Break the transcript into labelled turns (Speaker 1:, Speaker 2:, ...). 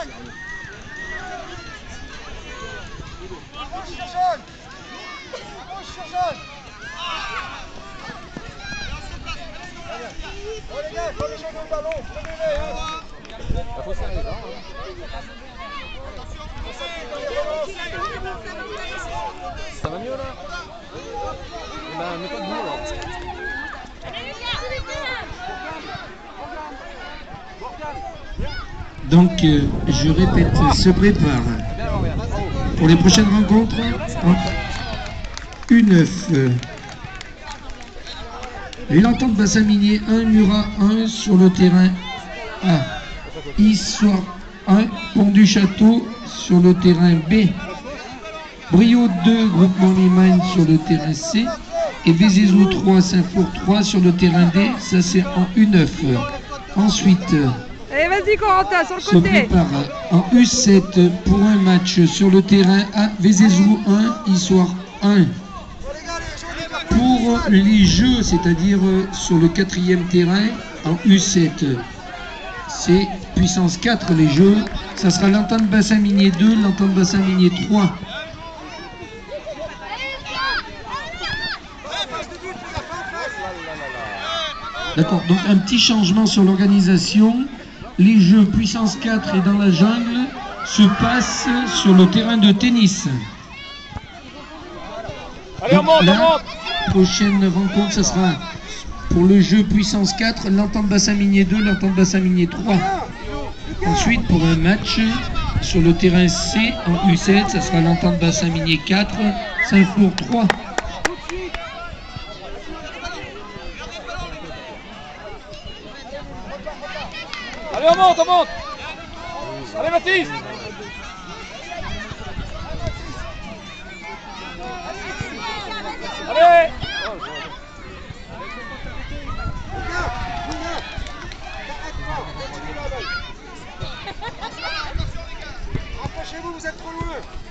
Speaker 1: sur jaune. Sur jaune. Oh les gars, quand les gens ont le ballon, prenez-les.
Speaker 2: Il faut s'arrêter là. Ça va mieux là? Ben, mets pas de boue alors.
Speaker 3: Donc, je répète, se prépare pour les prochaines rencontres en U9. L'entente bassin minier 1, Murat 1 sur le terrain A. Issoire 1, Pont du Château sur le terrain B. Brio 2, Groupement Limagne sur le terrain C. Et Vézézou 3, Saint-Flour 3 sur le terrain D. Ça c'est en U9. Ensuite,
Speaker 4: allez, vas-y Corentin, sur le
Speaker 3: se
Speaker 4: côté.
Speaker 3: prépare en U7 pour un match sur le terrain A. Vézézou 1, Issoire 1. Pour les jeux, c'est-à-dire sur le 4e terrain en U7, c'est puissance 4 les jeux. Ça sera l'entente bassin minier 2, l'entente bassin minier 3. D'accord, donc un petit changement sur l'organisation. Les jeux puissance 4 et dans la jungle se passent sur le terrain de tennis.
Speaker 2: Allez, on monte, on monte.
Speaker 3: Prochaine rencontre, ça sera pour le jeu puissance 4, l'entente bassin minier 2, l'entente bassin minier 3. Ensuite, pour un match sur le terrain C en U7, ça sera l'entente bassin minier 4, Saint-Flour 3.
Speaker 2: Allez, on monte, on monte. Allez, Baptiste. Allez.
Speaker 1: Rapprochez-vous, vous êtes trop loin.